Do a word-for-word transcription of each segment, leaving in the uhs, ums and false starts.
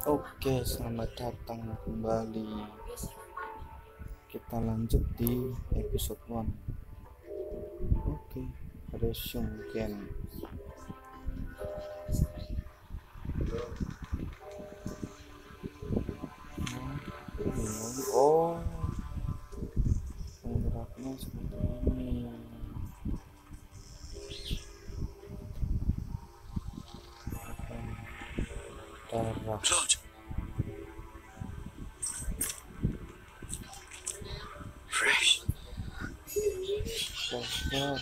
Oke, selamat datang kembali. Kita lanjut di episode one. Oke, resume again. Oh, penggeraknya seperti ini. Darah. Fresh. Fresh.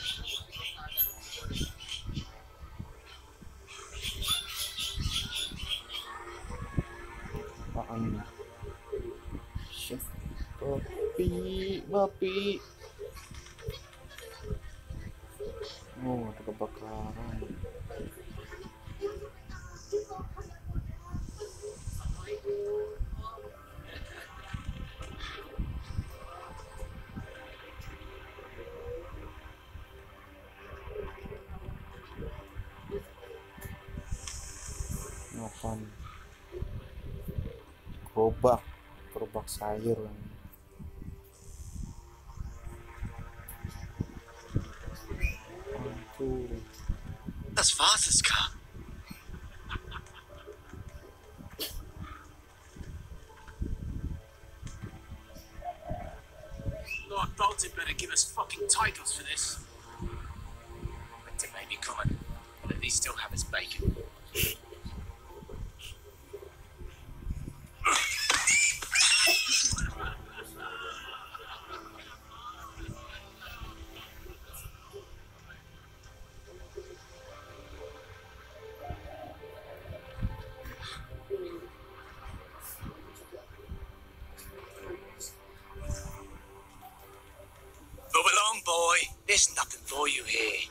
Apaan nih? Chef babi, babi. Oh, ada kebakaran. Ngapain? Gerobak, gerobak sayur. Aduh. That's Father's car. Lord Bolton better give us fucking titles for this. Winter may be coming, but at least still have his bacon. Move along, boy. There's nothing for you here.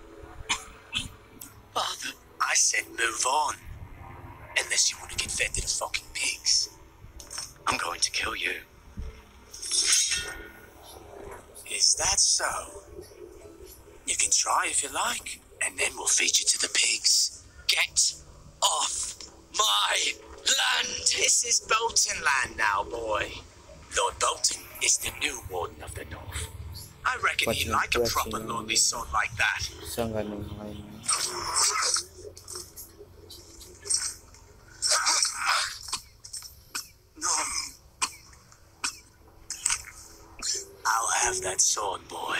Father, I said move on. Unless you want to get fed to the fucking pigs. I'm going to kill you. Is that so? You can try if you like, and then we'll feed you to the pigs. Get off my land! This is Bolton land now, boy. Lord Bolton is the new Warden of the North. I reckon he'd like a proper lonely sword like that. No. I'll have that sword, boy.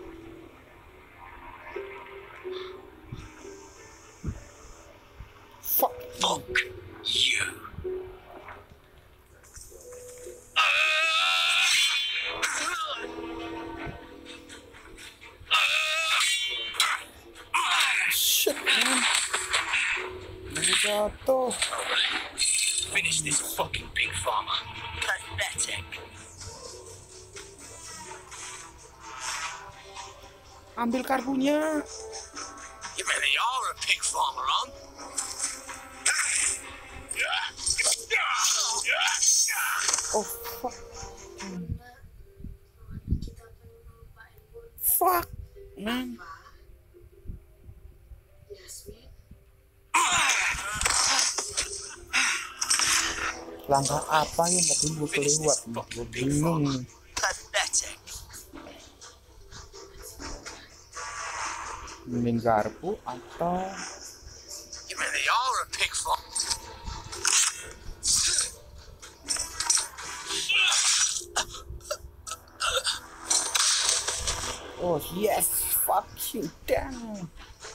Fuck. Fuck you. Shit, man. Jatuh. Finish this fucking pig farmer. Pathetic. Ambil karbunya. You really are a pig farmer, huh? Oh, fuck. Fuck, man. Langkah apa yang tadi gue kelewat? Gue bingung nih. Pathetic. Mending garpu atau You really are a pig farmer. oh yes, fuck you down.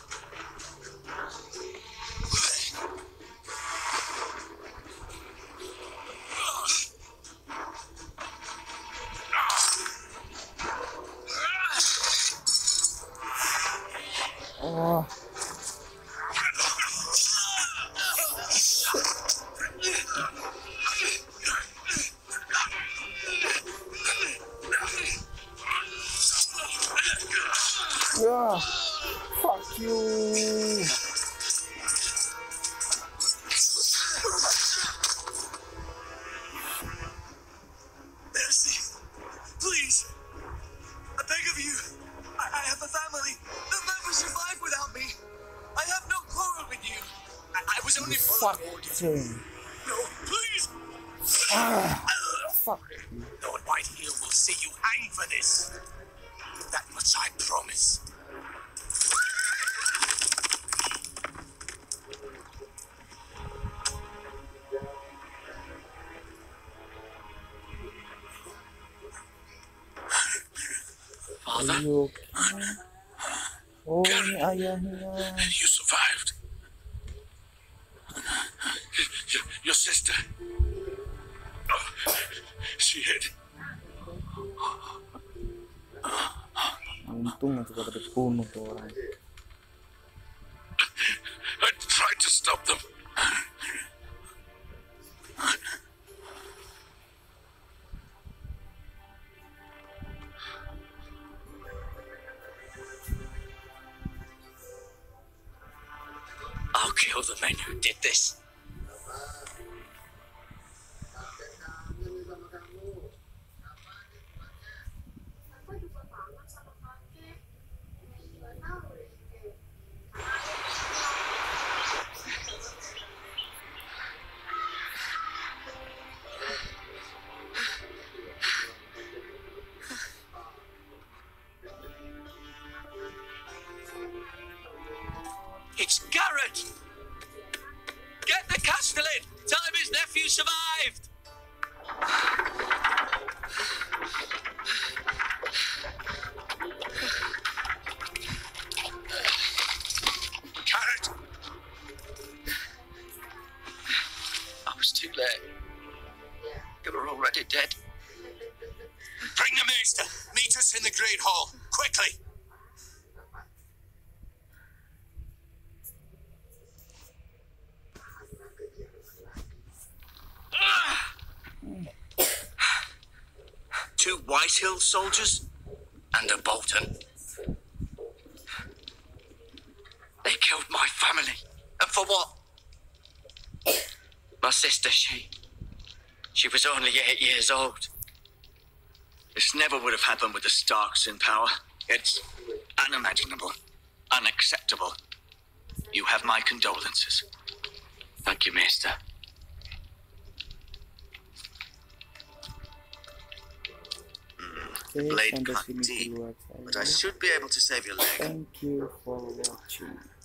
Oh. Yeah, fuck you. Mercy, please. I beg of you. I, I have a family. They'll never survive without me. I have no quarrel with you. I, I was only Fuck following orders. him. No, please. Ah, fuck. Lord Whitehill will see you hang for this. That much I promise. Father? Are you okay? Oh, ini ayahnya. You survived. Your, your sister. Oh, she hid. Untung aja pada dibunuh tuh orang. I tried to stop them. I'll kill the men who did this. It's Garrett! Get the Castellan! Tell him his nephew survived! Garrett! I was too late. You were already dead. Bring the maester! Meet us in the Great Hall, quickly! Two Whitehill soldiers and a Bolton. They killed my family. And for what? My sister, she... She was only eight years old. This never would have happened with the Starks in power. It's unimaginable. Unacceptable. You have my condolences. Thank you, Maester. Oke, Blade sampai cut sini deep, dulu but I aja. should be able to save your leg. Thank you for watching.